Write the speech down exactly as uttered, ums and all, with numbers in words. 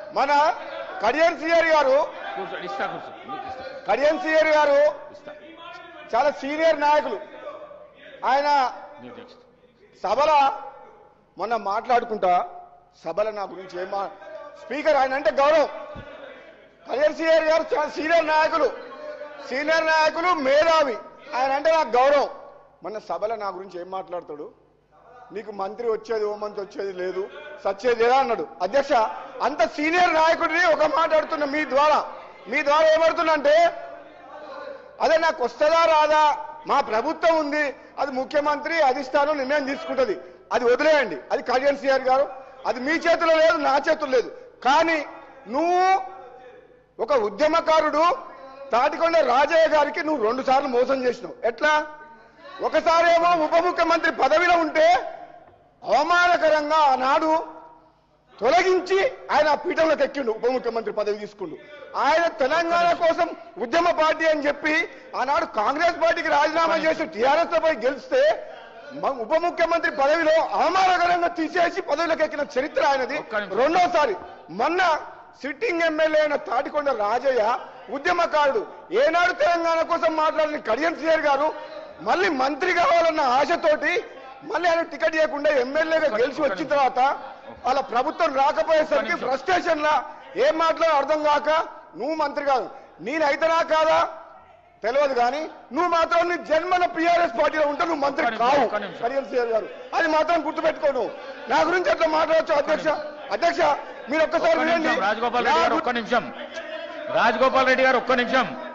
మన కడియం సిఆర్ గారు కడియం సిఆర్ గారు చాలా సీనియర్ నాయకులు. ఆయన సభల మొన్న మాట్లాడుకుంటా సభల నా గురించి ఏం స్పీకర్ ఆయన అంటే గౌరవం. కడియం సిఆర్ గారు చాలా సీనియర్ నాయకులు సీనియర్ నాయకులు మేధావి. ఆయన అంటే నాకు గౌరవం. మొన్న సభల నా గురించి ఏం మాట్లాడతాడు, నీకు మంత్రి వచ్చేది ఓ మంత్రి వచ్చేది లేదు సచ్చేది లేదా అన్నాడు. అధ్యక్ష, అంత సీనియర్ నాయకుడిని ఒక మాట్లాడుతున్నా మీ ద్వారా మీ ద్వారా ఏమడుతున్నా అంటే, అదే నాకు వస్తుందా రాదా, మా ప్రభుత్వం ఉంది, అది ముఖ్యమంత్రి అధిష్టానం నిర్ణయం తీసుకుంటుంది, అది వదిలేయండి, అది కడియం సిఆర్ గారు, అది మీ చేతిలో లేదు నా చేతుల్లో లేదు. కానీ నువ్వు ఒక ఉద్యమకారుడు తాటికొండ రాజయ్య గారికి నువ్వు రెండు సార్లు మోసం చేసినావు. ఎట్లా? ఒకసారేమో ఉప ముఖ్యమంత్రి పదవిలో ఉంటే అవమానకరంగా ఆనాడు తొలగించి ఆయన పీఠంలోకి ఎక్కిండు, ఉప ముఖ్యమంత్రి పదవి తీసుకుండు. ఆయన తెలంగాణ కోసం ఉద్యమ పార్టీ అని చెప్పి ఆనాడు కాంగ్రెస్ పార్టీకి రాజీనామా చేసి టీఆర్ఎస్ పై గెలిస్తే ఉప ముఖ్యమంత్రి పదవిలో అవమానకరంగా తీసేసి పదవిలోకి ఎక్కిన చరిత్ర ఆయనది. రెండోసారి మొన్న సిట్టింగ్ ఎమ్మెల్యే అయిన తాటికొండ రాజయ్య ఉద్యమకారుడు, ఏనాడు తెలంగాణ కోసం మాట్లాడిన కడియం సిఆర్ గారు మళ్ళీ మంత్రి కావాలన్న ఆశతోటి మళ్ళీ ఆయన టికెట్ ఇవ్వకుండా ఎమ్మెల్యేగా గెలిచి వచ్చిన తర్వాత వాళ్ళ ప్రభుత్వం రాకపోయేసరికి ఫ్రస్ట్రేషన్ లా ఏం మాట్లాడో అర్థం కాక నువ్వు మంత్రి కాదు, నేనైతేనా కాదా తెలియదు, కానీ నువ్వు మాత్రం నీ జన్మన టీఆర్ఎస్ పార్టీలో ఉంటే నువ్వు మంత్రి కావు కడియం సిఆర్ గారు, అది మాత్రం గుర్తుపెట్టుకో. నువ్వు నా గురించి అట్లా మాట్లాడచ్చు. అధ్యక్ష అధ్యక్ష మీరు ఒక్కసారి వినండి. రాజగోపాల్ రెడ్డి గారు ఒక్క నిమిషం రాజగోపాల్ రెడ్డి గారు ఒక్క నిమిషం